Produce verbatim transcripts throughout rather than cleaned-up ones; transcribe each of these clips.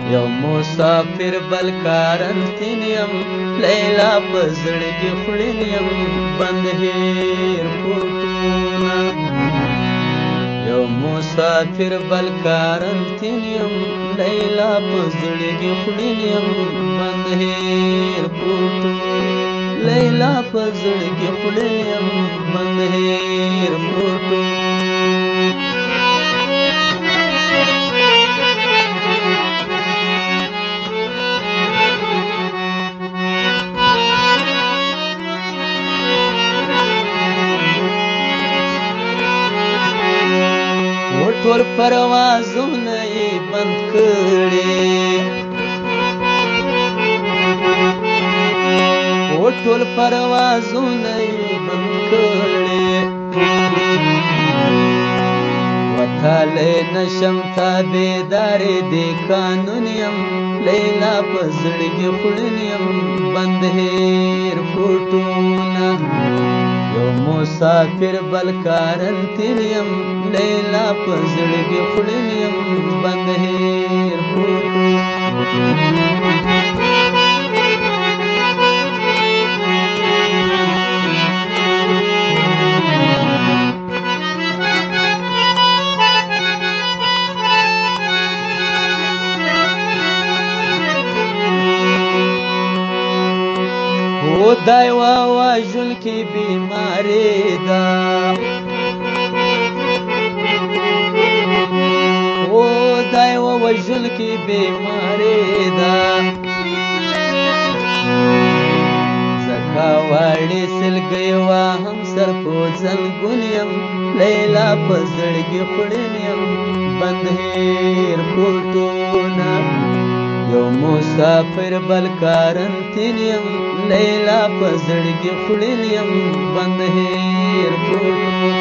یو مسافر بل کارنتین یم لیلا په زړګي خوړین یم بند هیر کوټونه یو مسافر بل کارنتین یم لیلا په زړګي خوړین یم بند هیر کوټونه لیلا په زړګي خوړین یم بند هیر کوټونه ټول پروازونه یې بند کړي او ټول پروازونه یې بند کړي وتاله نشم تابعدارې د قانون یم لیلا په زړګي خوړین یم بند هیر کوټونه یو مسافر بل کارنتین یم لیلا په زړګي خوړین یم بند هیر او دای وا واجل کی بیماری دا او دای وا واجل کی بیماری دا زکا واړی سلګي وا هم سر په زنګون یم لیلا په زړګي خوړین یم بند هیر کوټونه یو مسافر بل کارنتین یم لیلا په زړګي خوړین یم بند هیر کوټونه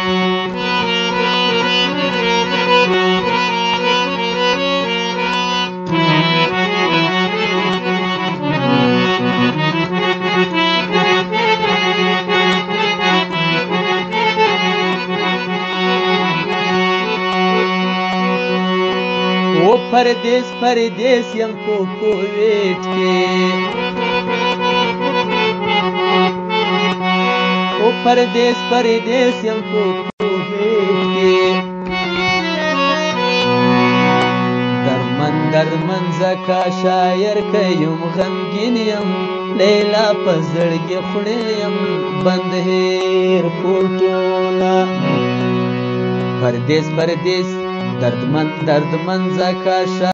او پردیس پردیس یم په کوویټ کې او پردیس پردیس یم په کوویټ کې درمن درمن زکا شاعر که یم غمګین یم لیلا په زړګي خوړین یم بند هیر کوټونه پردیس پردیس دردمن دردمن زکا